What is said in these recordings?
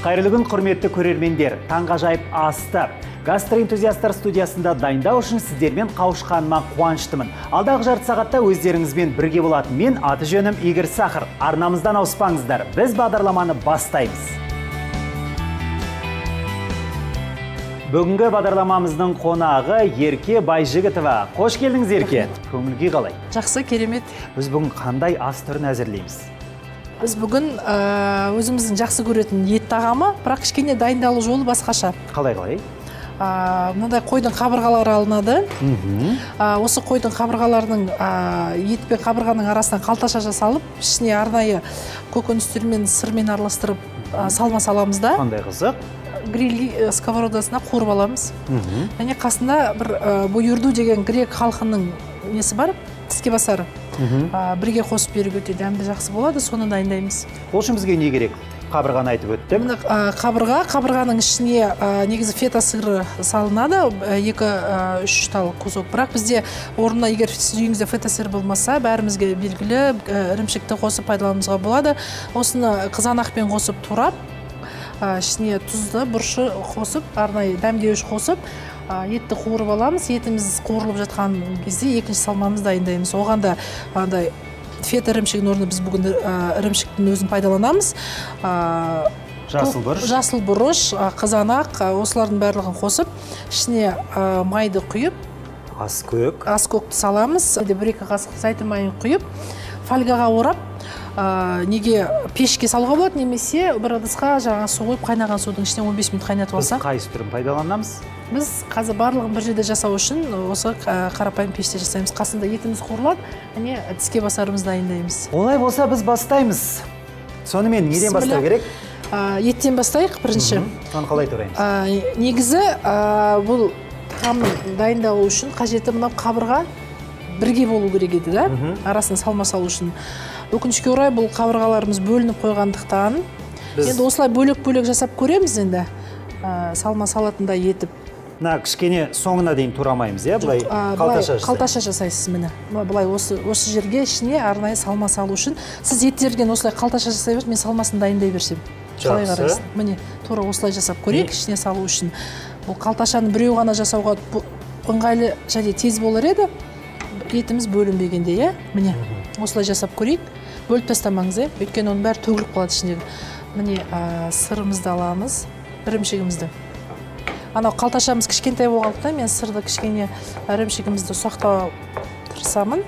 Қайырлы күн, құрметті көрермендер. Таңғажайып асты. Гастроэнтузиастар студиясында дайындау үшін сіздермен қауышқаныма қуаныштымын. Алдағы жарты сағатта өздеріңізбен бірге болатын мен, аты жөнім Игорь Сахар. Арнамыздан ауыспаңыздар. Біз бағдарламаны бастаймыз. Бүгінгі бағдарламамыздың қонағы Ерке Байжігітова. Қош келдіңіз, Ерке. Көңіл-күй қалай? Жақсы, керемет. Біз бүгін қандай ас түрін әзірлейміз? Біз бүгін өзіміздің жақсы көретін ет тағамы, бірақ кішкене дайындалу жолы басқаша. Қалай? Мынандай қойдың қабырғалары алынады. Осы қойдың қабырғаларының ет пен қабырғаның арасынан қалташа жасалып, ішіне арнайы көкөністер мен сырмен араластырып салма саламыз да. Қандай қызық? Гриль сковородасына қуырып аламыз. Және қасында бір бұйырду деген грек халқының несі бар, тіске басары. Бірге қосып беруге өте дәмді жақсы болады, соны дайындаймыз. Ол үшін бізге не керек? Қабырғаны айтып өттім. Қабырғаның ішіне негізі фета сыры салынады, 2-3 тал кусок. Бірақ бізде орнына, егер сіз үйіңізде фета сыр болмаса, бәрімізге белгілі ірімшікті қосып пайдалануымызға болады. Осыны қызанақпен қосып турап, ішіне тұзды, бұрышы қосып, арнайы дәмдеуіш қосып, етті қуырып аламыз. Етіміз қуырылып жатқан кезде екінші салмамыз дайындаймыз. Оған да фета ірімшігінің орнына біз бүгін ірімшіктің өзін пайдаланамыз. Жасыл бұрыш, қызанақ, осылардың барлығын қосып, ішіне майды құйып, аскөкті саламыз. 1-2 қасық зәйтүн майын құйып, фольгаға орап, неге пешке салуға болады, немесе бір ыдысқа жаңа су қойып, қайнаған судың ішіне 15 минут қайнатып алсақ. Біз қайсы түрін пайдаланамыз? Біз қазір барлығын бір жерде жасау үшін осы қарапайым пеште жасаймыз. Қасында етіміз қуырылады, және тіске басарымызды дайындаймыз. Олай болса біз бастаймыз. Сонымен неден бастау керек? Еттен бастайық бірінші. Соны қалай тураймыз? Негізі бұл тағамның дайындалу үшін қажеті мынау қабырға бірге болу керек еді, да? Арасын салма салу үшін. Өкінішке орай бұл қабырғаларымыз бөлініп қойғандықтан, енді осылай бөлек-бөлек жасап көреміз енді, салма салатындай етіп. Кішкене соңына дейін турамаймыз, иә? Бұлай қалташа жасайсыз мені. Бұлай осы жерге ішіне арнайы салма салу үшін. Сіз еттерген осылай қалташа жасай берсін, мен салмасын дайындай берсем. Қалай қарайсың? Міне, тура осылай жасап көрейік, ішіне салу үшін. Бұл қалташаны біреу ғана жасауға ыңғайлы және тез болар еді. Етіміз бөлінбегенде, иә? Міне, осылай жасап көрейік. Бөліп тастамаңыз, иә? Өйткені оның бәрі төгіліп қалады ішіндегі. Міне, сырымызды аламыз, ірімшігімізді. Анау қалташамыз кішкентай болғандықтан мен сырды кішкене ірімшігімізді ұсақтауға тырысамын.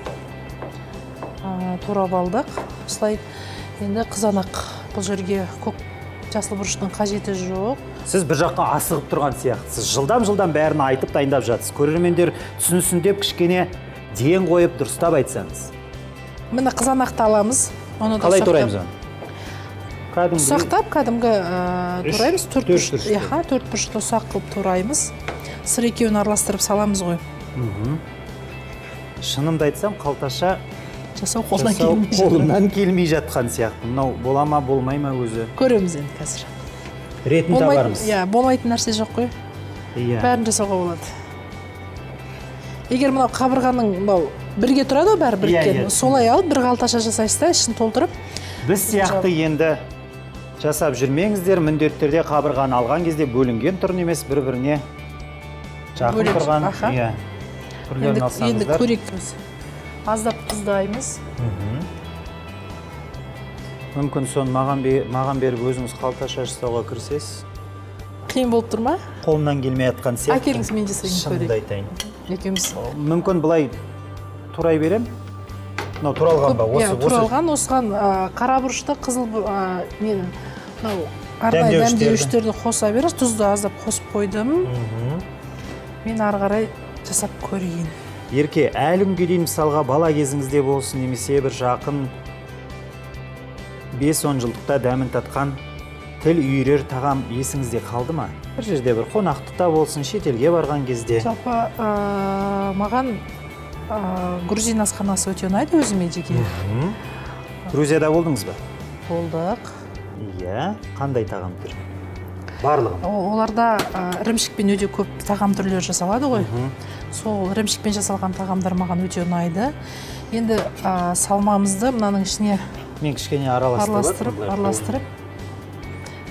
Турап алдық. Осылай енді қызанақ. Бұл жерге көк жасыл бұрыштың қажеті жоқ. Сіз бір жаққа асығып тұрған сияқтысыз. Жылдам бәрін айтып дайындап жатсыз. Көрермендер түсінсін деп кішкене ден қойып дұрыстап айтсаңыз. Міне қызанақты аламыз. Қалай тураймыз оны? Ұсақтап, кәдімгі тураймыз. 4 бұрышты ұсақ қылып тураймыз. Сыр екеуін араластырып саламыз ғой. Шынымды айтсам, қалташа жасау қолынан келмей жатқан сияқты. Мынау бола ма, болмай ма өзі? Көреміз енді қазір. Ретін табармыз. Болмайтын нәрсе жоқ қой. Бәрін жасауға болады. Егер мынау қабырғаның бірге тұрады ғой, бәрі біріккен. Солай алып, бір қалташа жасайсыз да, ішін толтырып. Біз сияқты енді жасап жүрмеңіздер, міндеттерде қабырғаны алған кезде бөлінген түрін емес, бір-біріне жақын тұрған түрлерін алсаңыздар. Енді көрейік. Аздап тұздаймыз. Мүмкін соны маған беріп өзіңіз қалташа жасауға кірісесіз. Қиын болып тұр ма? Қолымнан келмей атқан сияқты. Әкеліңіз, мен жасайын көрейік. Шынымды айтайын. Екеуміз. Мүмкін бұлай турай берем? Мынау туралған ба? Туралған, осыған қара бұрышты, қызыл арнайы дәмдеуіштерді қоса беріңіз. Тұзды аздап қосып қойдым. Мен ары қарай жасап көрейін. Ерке, әлі күнге дейін мысалға бала кезіңізде болсын, немесе бір жақын 5-10 жылдықта дәмін татқан тіл үйірер тағам есіңізде қалды ма? Бір жерде бір қонақтықта болсын, шетелге барған кезде. Жалпы маған грузин асханасы өте ұнайды өзіме жеке. Грузияда болдыңыз ба? Болдық. Иә, қандай тағам түр? Барлығын? Оларда ірімшікпен өте көп тағам түрлері жасалады ғой. Сол ірімшікпен жасалған тағамдар маған өте ұнайды. Енді салмамызды мынаның ішіне мен кішкене араластырып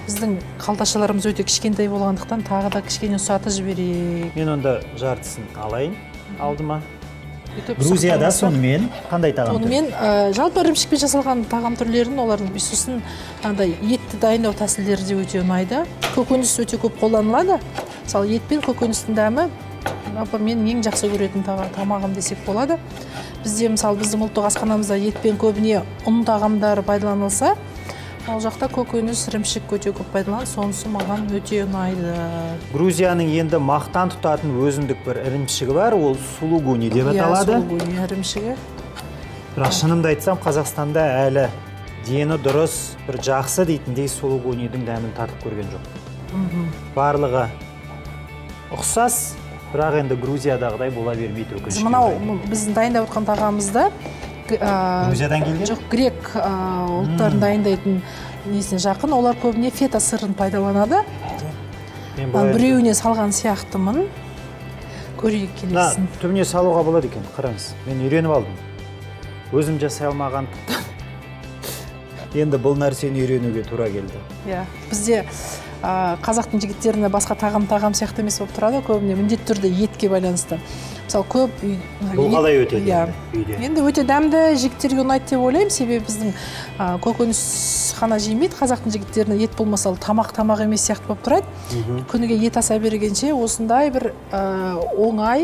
біздің қалташаларымыз өте кішкентай болғандықтан тағы да кішкене ұсатып жіберейік. Мен онда жартысын алайын алдыма. Грузияда сонымен қандай тағам? Онымен жалпы ірімшікпен жасалған тағам түрлерін олардың сосын етті дайындау тәсілдері де өте ұнайды. Көкөніс өте көп қолданылады. Мысалы ет пен көкөністің дәмі мен ең жақсы көретін тамағым десек болады. Бізде мысалы біздің ұлттық асханамызда етпен көбіне ұн тағамдары пайдаланылса, ол жақта көкөніс, ірімшік өте көп пайдаланылады, сонысы маған өте ұнайды. Грузияның енді мақтан тұтатын өзіндік бір ірімшігі бар, ол сулугуни деп аталады. Сулугуни ірімшігі. Бірақ шынымды айтсам, Қазақстанда әлі дені дұрыс, бір жақсы дейтіндей сулугунидің дәмін татып көрген жоқ. Барлығы ұқсас, бірақ енді Грузиядағыдай бола бермейді өкінішке. Мынау біздің дайындап отқан тағамызда Грузиядан келген? Жоқ, грек ұлттарын дайындайтын несіне жақын. Олар көбіне фета сырын пайдаланады. Біреуіне салған сияқтымын. Көрейік келесін. Түбіне салуға болады екен, қараңыз. Мен үйреніп алдым. Өзім жасай алмаған. Енді бұл нәрсені үйренуге тура келді. Бізде қазақтың жігіттеріне басқа тағам сияқты емес болып тұрады, көбіне міндетті түрде етке байланысты. Мысалы көп бұл қалай өтеді үйде? Енді өте дәмді, жігіттерге ұнайды деп ойлаймын, себебі біздің көкөніс қана жемейді, қазақтың жігіттеріне ет болмаса тамақ емес сияқты болып тұрады. Күніге ет аса бергенше осындай бір оңай,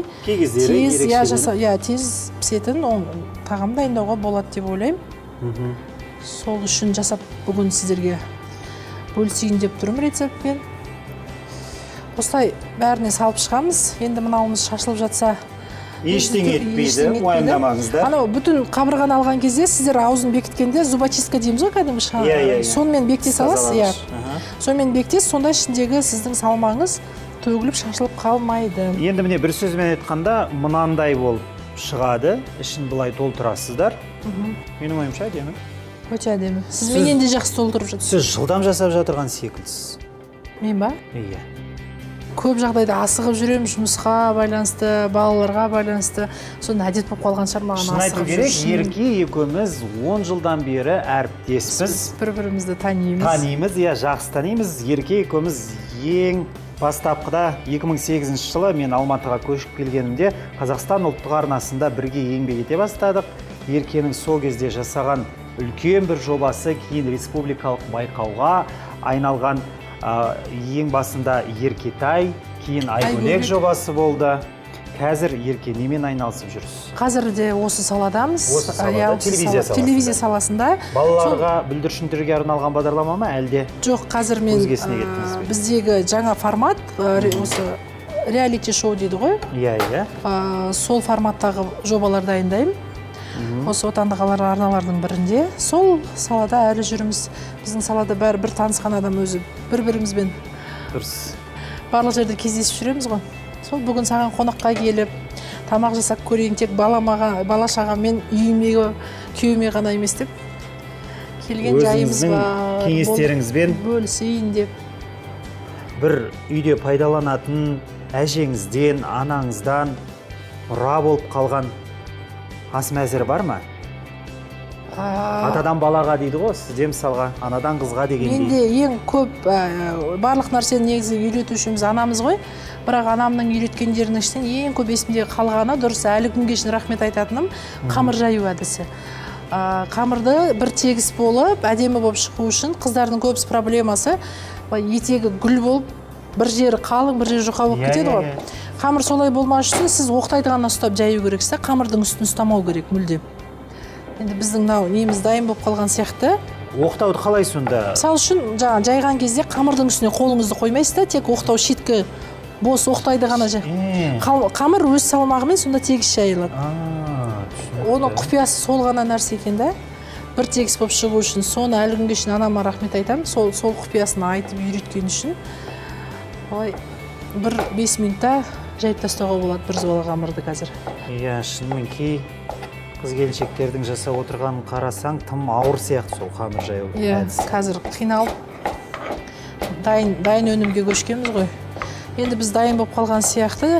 тез пісетін тағам дайындауға болады деп ойлаймын. Сол үшін жасап бүгін сіздерге бөлісейін деп тұрмын рецептпен. Осылай бәріне салып шығамыз. Енді мынауымыз шашылып жатса ештеңе етпейді, уайымдамаңыздар. Анау бүтін қабырғаны алған кезде сіздер аузын бекіткенде зубочистка дейміз ғой, кәдімгі сонымен бекіте саласыз. Сонымен бекітесіз, сонда ішіндегі сіздің салмаңыз төгіліп шашылып қалмайды. Енді міне бір сөзбен айтқанда мынандай болып шығады, ішін былай толтырасыздар. Менің ойымша әдемі. Өте әдемі. Сіз менен де жақсы толтырып жатырсыз. Сіз жылдам жасап жатырған секілдісіз. Мен ба? Иә. Көп жағдайда асығып жүрем, жұмысқа байланысты, балаларға байланысты. Сонда әдет болып қалған шығар маған асығып жүріп. Шын айту керек, Ерке екеуміз 10 жылдан бері әріптеспіз. Бір-бірімізді танимыз. Танимыз, жақсы танимыз. Ерке екеуміз ең бастапқыда 2008 жылы мен Алматыға көшіп келгенімде Қазақстан ұлттық арнасында бірге еңбек ете бастадық. Еркенің сол кезде жасаған үлкен бір жобасы кейін республикалық байқауға айналған. Ең басында Еркетай, кейін Айгөлек жобасы болды. Қазір Ерке немен айналысып жүрсіз? Қазір де осы саладамыз. Осы салада, телевизия саласында. Балаларға, бүлдіршіндерге арналған бағдарлама ма әлде? Жоқ, қазір мен біздегі жаңа формат, осы реалити шоу дейді ғой. Сол форматтағы жобалар дайындаймын. Осы отандық арналардың бірінде. Сол салада әлі жүрміз. Біздің салада бір танысқан адам өзі бір-бірімізбен барлық жерде кездесіп жүреміз ғой. Сол бүгін саған қонаққа келіп, тамақ жасап көрейін, тек бала шағаммен үйіме, күйеуіме ғана емес деп келген жайымыз бар. Кеңестеріңізбен бөлісейін деп. Бір үйде пайдаланатын әжеңізден, анаңыздан мұра болып қалған ас мәзірі бар ма? Атадан балаға дейді ғой, сізде мысалға, анадан қызға дегендей. Менде ең көп барлық нәрсені негізі үйретушіміз анамыз ғой. Бірақ анамның үйреткендерінің ішінен ең көп есімдегі қалғаны, дұрыс әлі күнге шейін рахмет айтатыным, қамыр жаю әдісі. Қамырды бір тегіс болып, әдемі болып шығу үшін қыздардың көбісі проблемасы етегі гүл болып, бір жері қалың, бір жері жұқа болып кетеді ғой. Қамыр солай болмас үшін сіз оқтайды ғана ұстап жаю керексіз, қамырдың үстін ұстамау керек мүлде. Енді біздің неміз дайын болып қалған сияқты. Оқтауды қалай сонда? Мысалы үшін жайған кезде қамырдың үстіне қолыңызды қоймайсыз да, тек оқтау шеткі бос оқтайды ғана жай. Қамыр өз салмағымен сонда тегіс жайылады. Оның құпиясы сол ғана нәрсе екен да. Бір тегіс болып шығу үшін, соны әлі күнге шейін анама рахмет айтамын. Сол құпиясын айтып үйреткен үшін. Бір 5 минутта жайып тастауға болады бір зуала қамырды қазір. Иә, шынымен кей қыз-келіншектердің жасап отырғанын қарасаң, тым ауыр сияқты сол қамыр жаю. Иә, қазір қиналып дайын өнімге көшкенбіз ғой. Енді біз дайын болып қалған сияқты.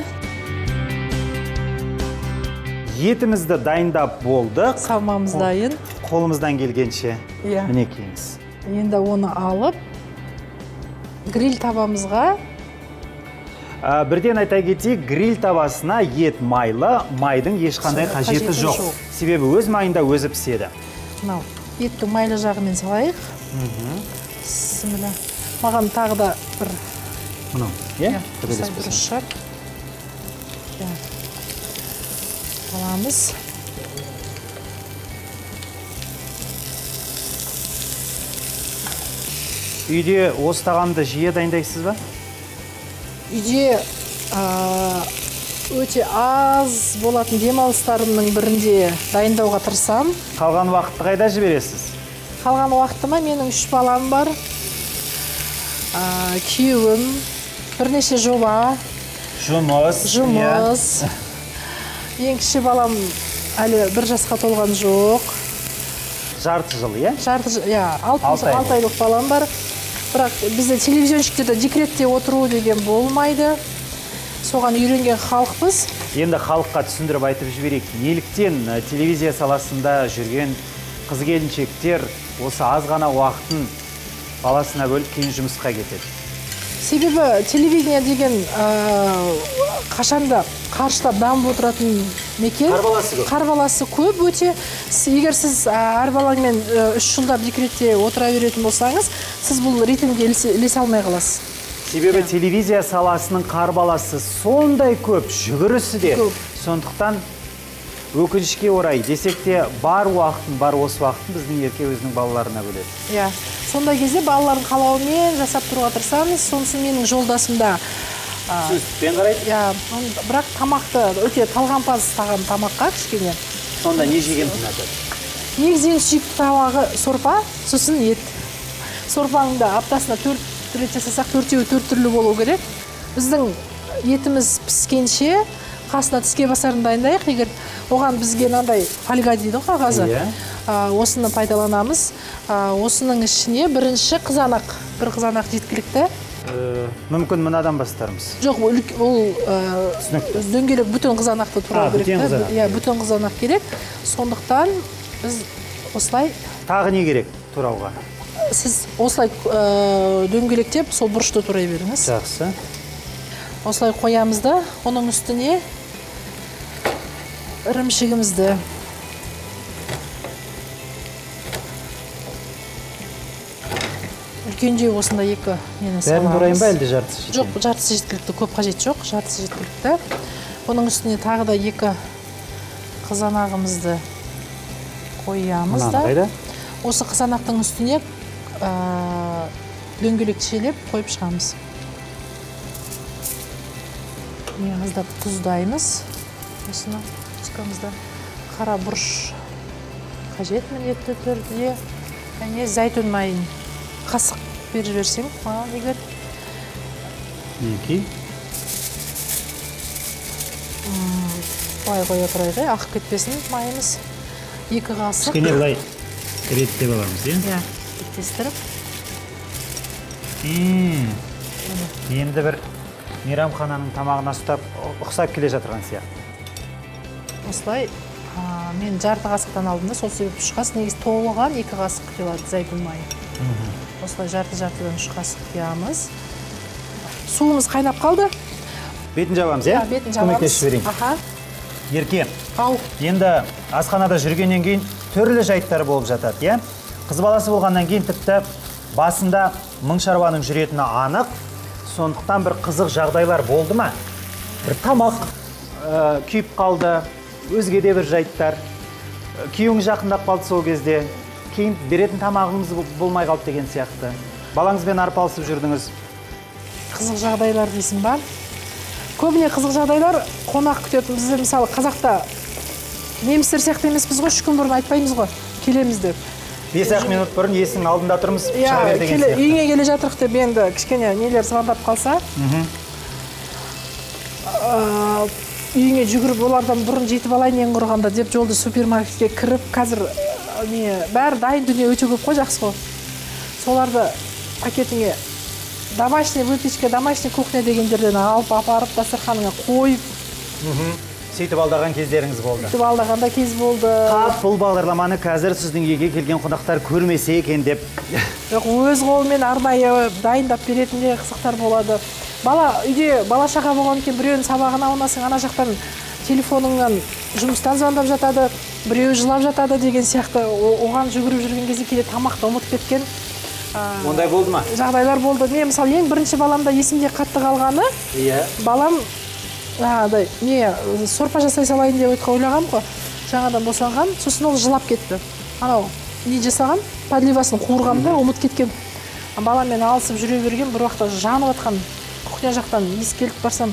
Етімізді дайындап болдық. Салмамыз дайын. Қолымыздан келгенше мінекейіңіз. Енді оны алып, гриль табамызға Бірден айта кетейік, гриль табасына ет майлы, майдың ешқандай қажеті жоқ. Себебі өз майында өзі піседі. Мынау еттің майлы жағымен салайық. Бісміллә. Маған тағы да бір мынау, дұрыс шығар. Аламыз. Үйде осы тағамды жиі дайындайсыз ба? Үйде өте аз болатын демалыстарымның бірінде дайындауға тырысам. Қалған уақытты қайда жібересіз? Қалған уақытыма менің 3 балам бар. Күйеуім, бірнеше жоба. Жұмыс. Ең кіші балам әлі 1 жасқа толған жоқ. Жарты жыл, иә? Жарты жыл, 6 айлық балам бар. Бірақ бізде телевизионщиктерде декретте отыру деген болмайды. Соған үйренген халықпыз. Енді халыққа түсіндіріп айтып жіберейік. Неліктен телевизия саласында жүрген қыз-келіншектер осы аз ғана уақытын баласына бөліп кейін жұмысқа кетеді? Себебі телевидение деген қашанда қарыштап дамып отыратын мекен. Қарбаласы көп өте. Егер сіз әр балаңмен 3 жылдап декретте отыра беретін болсаңыз, сіз бұл ритмге ілесе алмай қаласыз. Себебі телевизия саласының қарбаласы сондай көп, жүгірісі де. Сондықтан өкінішке орай десек те бар осы уақытын біздің ерке өзінің балаларына бөледі. Сондай кезде балалардың қалауымен жасап тұруға тырысамыз. Сонысы менің жолдасымда сөздікпен қарайды? Бірақ тамақты өте талғампаз тамаққа кішкене. Сонда не жеген ұнатады? Негізінен сүйікті тамағы сорпа, сосын ет. Сорпаңды аптасына 4 рет жасасақ, 4-еуі 4 түрлі болу керек. Біздің етіміз піскенше қасына тіске басарын дайындайық. Егер оған бізге мынандай фольга дейді қағазы. Осыны пайдаланамыз. Осының ішіне бірінші қызанақ, бір қызанақ жеткілікті. Мүмкін мынадан бастарымыз? Жоқ, ол дөңгелек бүтін қызанақты тұрау керек. Бүтін қызанақ керек. Сондықтан біз осылай... Тағы не керек тұрауға? Сіз осылай дөңгелектеп, сол бұрышты тұрай беріңіз. Жақсы. Осылай қоямыз да, оның үстіне ірімшігімізді. Үлкенде осында 2 нені саламыз. Бәрін тұрайын ба әлде жартысы жеткілікті? Жоқ, жартысы жеткілікті, көп қажет жоқ, жартысы жеткілікті. Оның үстіне тағы да 2 қызанағымызды қоямыз да. Қайда? Осы қызанақтың үстіне дөңгелек шелеп қойып шығамыз. Аздап тұздаймыз. Осыны тұзқамызда қара бұрыш қажет міндетті түрде. Және зәйтүн майын қасық беріп жіберсең, егер. Неки? Былай қоя тұрайық, ақып кетпесін майымыз. 2 қасық. Кішкене былай реттеп аламыз, е? Реттестіріп. Енді бір мейрамхананың тамағына ұқсап келе жатырған сияқты. Осылай, мен жарты қасықтан алдым да, сол себеп 3 қасық, негіз толыған 2 қасық құйылады зәйтүн майы. Осылай жарты-жартыдан 3 қасық құямыз. Суымыз қайнап қалды. Бетін жабамыз, е? Бетін жабамыз. Көмектесіп жіберейін. Ерке, енді асханада жүргеннен кейін түрлі жайттар болып жатады, е? Қыз баласы болғаннан кейін тіпті басында мың шаруаның жүретіні анық. Сондықтан бір қызық жағдайлар болды ма? Бір тамақ күйіп қалды, өзге де бір жайттар. Күйеуің жақындап қалды сол кезде. Кейін беретін тамағыңыз болмай қалды деген сияқты. Балаңызбен арпалысып жүрдіңіз. Қызық жағдайлар дейсің ба? Көбіне қызық жағдайлар қонақ күтетін. Бізде мысалы қазақта немістер сияқты емеспіз ғой, 3 күн бұрын айтпаймыз ғой, келеміз деп. 5-ақ минут бұрын есің алдында тұрмыз, шыға бер деген сияқты. Үйіңе келе жатырық деп енді кішкене нелер звондап қалса, үйіңе жүгіріп олардан бұрын жетіп алайын ең құрғанда деп жолды супермаркетке кіріп, қазір бәрі дайын дүние өте көп қой, жақсы ғой. Соларды пакетіңе домашний выпечка, домашний кухня дегендерден алып, апарып, дастарханыңа қойып, сөйтіп алдаған кездеріңіз болды. Сөйтіп алдағанда кез болды. Қап, бұл бағдарламаны қазір сіздің үйге келген қонақтар көрмесе екен деп. Жоқ, өз қолымен арнайы дайындап беретіндей қызықтар болады. Бала үйде бала шаға болған екен, біреудің сабағына онасың, ана жақтан телефоныңнан жұмыстан звондап жатады, біреу жылап жатады деген сияқты. Оған жүгіріп жүрген кезде кейде тамақты ұмытып кеткен Ондай болды ма? Жағдайлар болды. Мен мысалы ең бірінші баламда есімде қатты қалғаны, балам сорпа жасай салайын деп ойлағам ғой. Жаңадан босанған, сосын ол жылап кетті. Анау не жасаған? Подливасын қуырғамда ұмыт кеткен. Баламен алысып жүре берген, бір уақытта жанып атқан кухня жақтан иіс келіп барсам,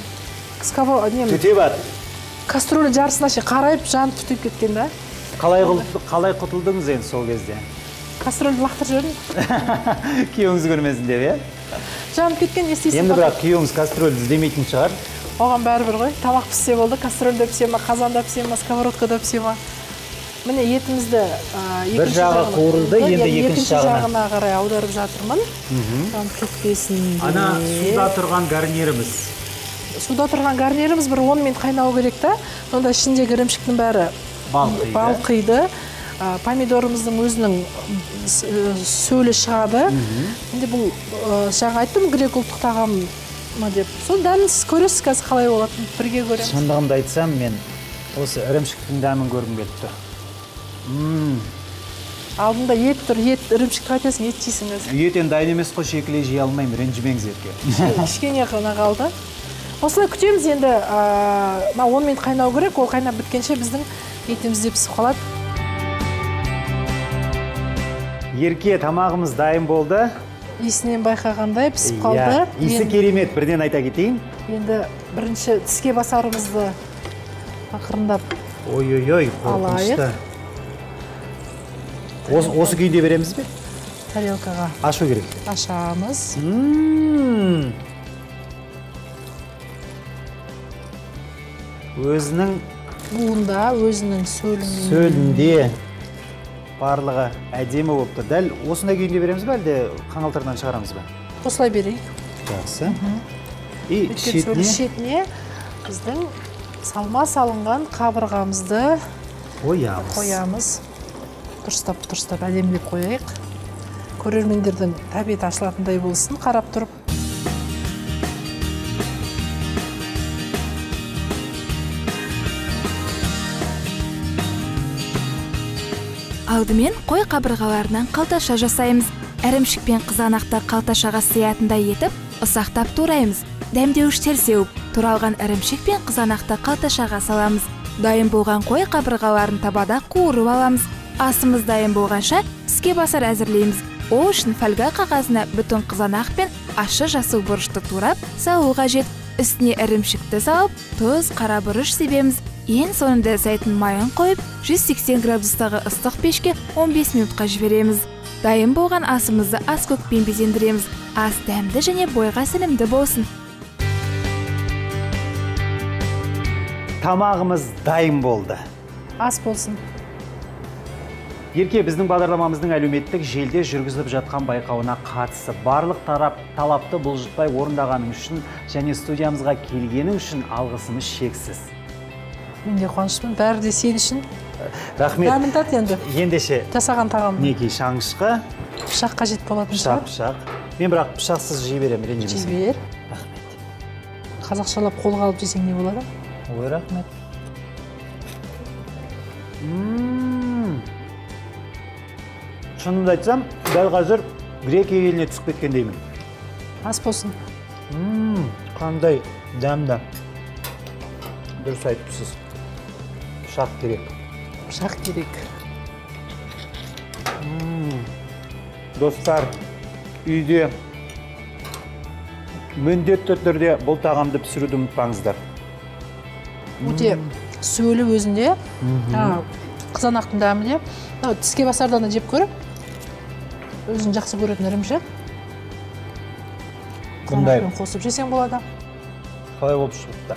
кастроль жарысына қарайып жанып түтеп кеткен да. Қалай құтылдыңыз енді сол кезде? Кастрольді лақтырып жібердім. Күйеуіңіз көрмесін деп, Жанып кеткен, естейсің. Енді бірақ күйеуіңіз кастрольді іздемейтін шығар. Оған бәрібір ғой. Тамақ піссе болды, кастрольда пісе ма, қазанда пісе ма, сковородкада пісе ма. Міне етімізді бір жағы қуырылды, енді екінші жағына қарай аударып жатырмын. Жанып кетпесін. Ана суда тұрған гарниріміз. Суда тұрған гарниріміз бір 10 минут қайнау керек та. Сонда ішіндегі ірімшіктің бәрі балқиды. Помидорымыздың өзінің сөлі шығады. Енді бұл жаңа айттым, грек ұлттық тағам деп. Сол дәмін сіз көресіз қазір қалай болатын, бірге көреміз. Шындығымды айтсам, мен осы ірімшіктің дәмін көргім келіп тұр. Алдында ет тұр, ірімшікті қайтесің, ет жейсің өзі. Ет енді дайын емес қой, шекілей жей алмаймын, ренжімеңіз етке. Кішкене ғана қалды. Осылай күтеміз енді, 10 минут қайнау керек, ол қайнап біткенше біздің етіміз де пісіп қалады. Ерке, тамағымыз дайын болды. Иісінен байқағандай пісіп қалды. Иісі керемет, бірден айта кетейін. Енді бірінші тіске басарымызды ақырындап қорқынышты. Осы күйінде береміз бе? Тарелкаға ашу керек. Ашамыз. Өзінің буында, өзінің сөлінде барлығы әдемі болып тұр. Дәл осындай күйінде береміз бе, әлде қаңылтырдан шығарамыз ба? Осылай берейік. Жақсы. И шетіне біздің салма салынған қабырғамызды қоямыз. Дұрыстап әдемілеп қояйық. Көрермендердің тәбеті ашылатындай болсын, қарап тұрып. Алдымен қой қабырғаларынан қалташа жасаймыз. Ірімшік пен қызанақты қалташаға сиятындай етіп, ұсақтап тураймыз. Дәмдеуіштер сеуіп, туралған ірімшік пен қызанақты қалташаға саламыз. Дайын болған қой қабырғаларын табада қуырып аламыз. Асымыз дайын болғанша іске басар әзірлейміз. Ол үшін фольга қағазына бүтін қызанақ пен ащы жасыл бұрышты турап салу қажет. Үстіне ірімшікті салып, тұз, қара бұрыш себеміз. Ең соңында зәйтүн майын қойып, 180 градустағы ыстық пешке 15 минутқа жібереміз. Дайын болған асымызды ас көкпен безендіреміз. Ас дәмді және бойға сенімді болсын. Тамағымыз дайын болды. Ас болсын. Ерке, біздің бағдарламамыздың әлеуметтік желіде жүргізіліп жатқан байқауына қатысып, барлық талапты бұлжытпай орындағаның үшін және студиямызға келгенің үшін алғысымыз шексіз. Мен де қуаныштымын, бәрі де сен үшін. Рахмет. Дәмін тат енді. Ендеше жасаған тағам. Неке шаңғышқа. Пышақ қажет болатын шығар. Пышақ. Мен бірақ пышақсыз жей беремін, ренжімесең. Жей бер. Рахмет. Қазақшалап қолға алып жесең не болады? Ой, рахмет. Шынымды айтсам, дәл қазір Грекия еліне түсіп кеткендеймін. Ас болсын. Қандай дәмді. Дұрыс айтыпсыз. Пышақ керек. Пышақ керек. Достар, үйде міндетті түрде бұл тағамды пісіруді ұмытпаңыздар. Өте сөлі өзінде, қызанақтың дәмі де. Тіске басардан жеп көріп, өзін жақсы көретін ірімшік. Қызанақпен қосып жесең болады. Қалай болып шығыпты?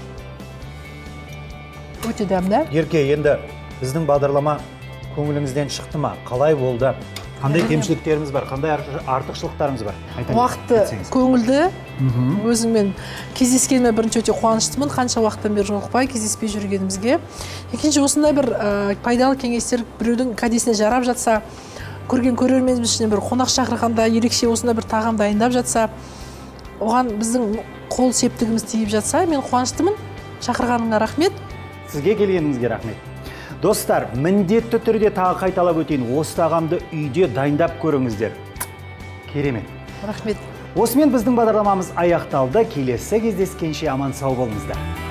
Өте дәмді. Ерке, енді біздің бағдарлама көңіліңізден шықты ма? Қалай болды? Қандай кемшіліктеріміз бар? Қандай артықшылықтарымыз бар? Уақытты көңілді Өзіңмен кездескеніме бірінші өте қуаныштымын, қанша уақыттан бері жолықпай кездеспей жүргенімізге. Екінші, осындай бір пайдалы кеңестер біреудің кәдесіне жарап жатса, көрген көрерменіміз ішінен бір қонақ шақырғанда ерекше осындай бір тағам дайындап жатса, оған біздің қол септігіміз тиіп жатса, мен қуаныштымын. Шақырғаныңа рахмет. Сізге келгеніңізге рахмет. Достар, міндетті түрде тағы қайталап өтейін, осы тағамды үйде дайындап көріңіздер. Керемет. Рахмет. Осымен біздің бағдарламамыз аяқталды. Келесі кездескенше аман сау болыңыздар.